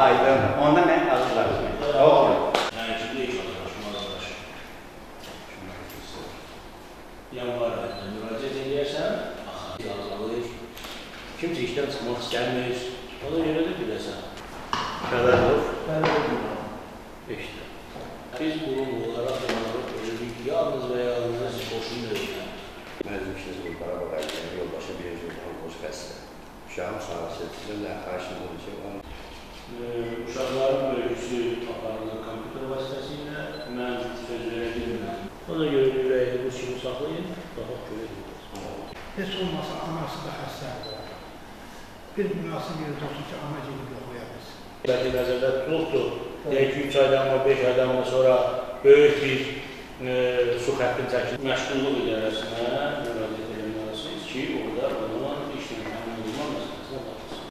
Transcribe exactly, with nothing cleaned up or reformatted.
aydın. Onda mən hazırlaşdım. Oldu. Yəni ki, bu ilk hazırlaşma hazırlaşır. Yanvar ayında müraciət edirsən, hazırlayır. Kimsə işdən çıxmaq istəmir. Ona görə də biləsən. Fədərov. Fədərov. İşte. Biz qurum olaraq onları ölürük. Yalnız və yalnız boşun ölürük. Mənim işiniz Qarabağ əyliyəm, yoldaşı bir yoldan boş xəstə. Uşağım sahası, sizinlə xarşında bir şey var. Uşaqların bölgüsü aparılır kompüter vasitəsilə, mən söz verə bilmirəm. Ona görə ürəyini bu kimi saxlayın, daha görə bilmir. Heç olmasa anası da xəstədir. Bir münasib yerdə olsun ki, ana gedib yoxlaya bilsin. Bəlkə nəzərdə tutulubdur. Deyək ki, üç aydan və beş aydan sonra böyük bir su xəttin çəkilib. Məşğulluq idarəsinə müraciət edilməlisiniz ki,